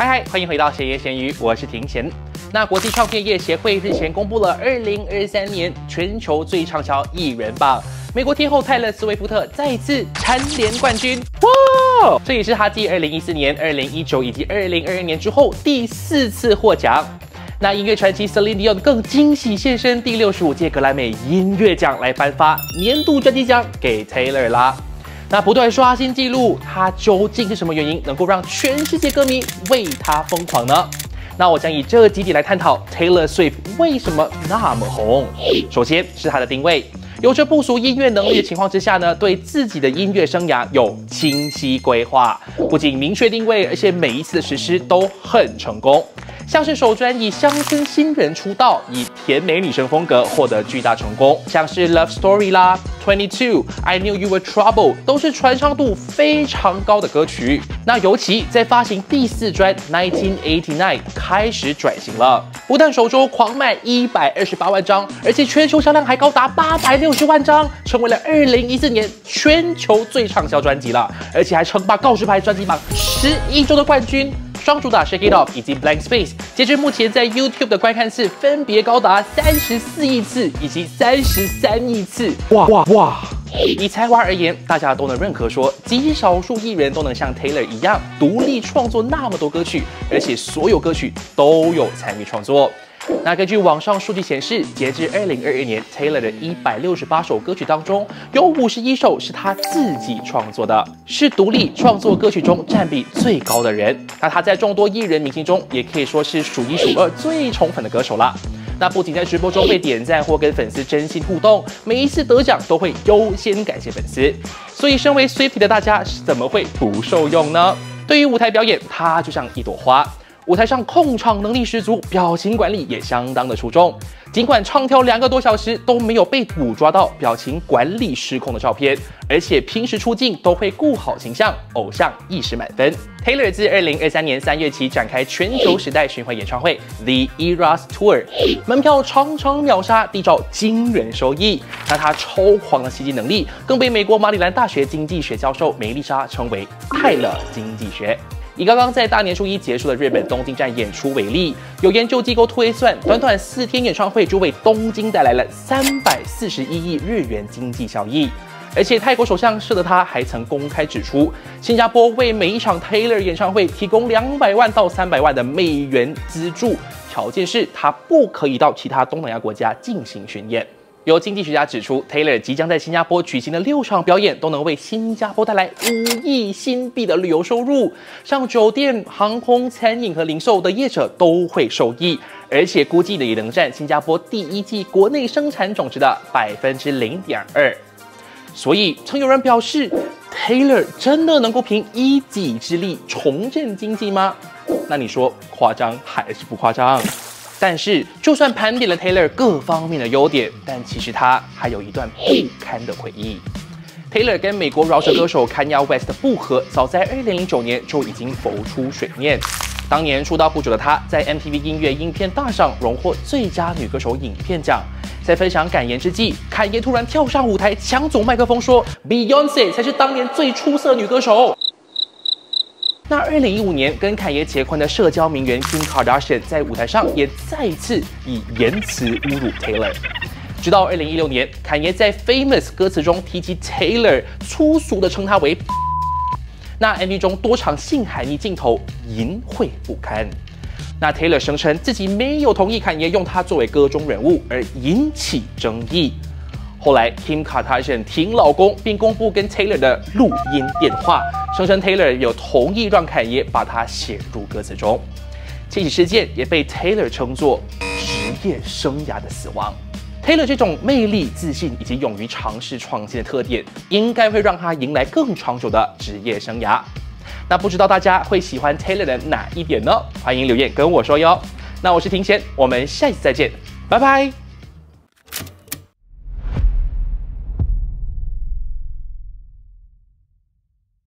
嗨，欢迎回到闲言闲语，我是庭贤。那国际唱片业协会日前公布了2023年全球最畅销艺人榜，美国天后泰勒·斯威夫特再次蝉联冠军，哇！这也是她继2014年、2019以及2022年之后第4次获奖。那音乐传奇 Celine Dion 更惊喜现身第65届格莱美音乐奖来颁发年度专辑奖给 Taylor 啦。那不断刷新纪录，她究竟是什么原因能够让全世界歌迷为她疯狂呢？那我将以这几点来探讨 Taylor Swift 为什么那么红。首先是她的定位，有着不俗音乐能力的情况之下呢，对自己的音乐生涯有清晰规划，不仅明确定位，而且每一次的实施都很成功。像是首专以乡村新人出道，以甜美女生风格获得巨大成功，像是 Love Story 啦、22、I Knew You Were Trouble 都是传唱度非常高的歌曲。那尤其在发行第4专1989开始转型了，不但首周狂卖128万张，而且全球销量还高达860万张，成为了2014年全球最畅销专辑了，而且还称霸告示牌专辑榜11周的冠军。双主打 Shake It Off 以及 Blank Space， 截至目前在 YouTube 的观看次分别高达34亿次以及33亿次。哇！以才华而言，大家都能认可说，极少数艺人都能像 Taylor 一样独立创作那么多歌曲，而且所有歌曲都有参与创作。那根据网上数据显示，截至2022年 ，Taylor 的168首歌曲当中，有51首是他自己创作的，是独立创作歌曲中占比最高的人。那他在众多艺人明星中，也可以说是数1数2最宠粉的歌手啦。那不仅在直播中被点赞或跟粉丝真心互动，每一次得奖都会优先感谢粉丝。所以，身为 Swiftie 的大家，怎么会不受用呢？对于舞台表演，他就像一朵花。舞台上控场能力十足，表情管理也相当的出众。尽管唱跳2个多小时都没有被捕捉到表情管理失控的照片，而且平时出镜都会顾好形象，偶像意识满分。Taylor 自2023年3月起展开全球时代巡回演唱会 The Eras Tour， 门票常常秒杀，缔造惊人收益。那他超狂的吸金能力，更被美国马里兰大学经济学教授梅丽莎称为泰勒经济学。以刚刚在大年初一结束的日本东京站演出为例，有研究机构推算，短短4天演唱会就为东京带来了341亿日元经济效益。而且泰国首相舍德他还曾公开指出，新加坡为每一场 Taylor 演唱会提供200万到300万的美元资助，条件是他不可以到其他东南亚国家进行巡演。有经济学家指出 ，Taylor 即将在新加坡举行的6场表演都能为新加坡带来5亿新币的旅游收入，像酒店、航空、餐饮和零售的业者都会受益，而且估计也能占新加坡第1季国内生产总值的0.2%。所以，曾有人表示 ，Taylor 真的能够凭一己之力重振经济吗？那你说夸张还是不夸张？但是，就算盘点了 Taylor 各方面的优点，但其实他还有一段不堪的回忆。Taylor 跟美国饶舌歌手 Kanye West 的不和，早在2009年就已经浮出水面。当年出道不久的他，在 MTV 音乐影片大赏荣获最佳女歌手影片奖。在分享感言之际，侃爷突然跳上舞台，抢走麦克风说 ：“Beyoncé 才是当年最出色女歌手。”那2015年跟侃爷结婚的社交名媛 Kim Kardashian 在舞台上也再次以言辞侮辱 Taylor。直到2016年，侃爷在 Famous 歌词中提及 Taylor， 粗俗的称她为。那 MV 中多场性含义镜头淫秽不堪。那 Taylor 声称自己没有同意侃爷用她作为歌中人物，而引起争议。后来 Kim Kardashian 挺老公，并公布跟 Taylor 的录音电话，声称 Taylor 有同意让侃爷把她写入歌词中。这起事件也被 Taylor 称作职业生涯的死亡。Taylor 这种魅力、自信以及勇于尝试创新的特点，应该会让他迎来更长久的职业生涯。那不知道大家会喜欢 Taylor 的哪一点呢？欢迎留言跟我说哟。那我是庭贤，我们下一次再见，拜拜。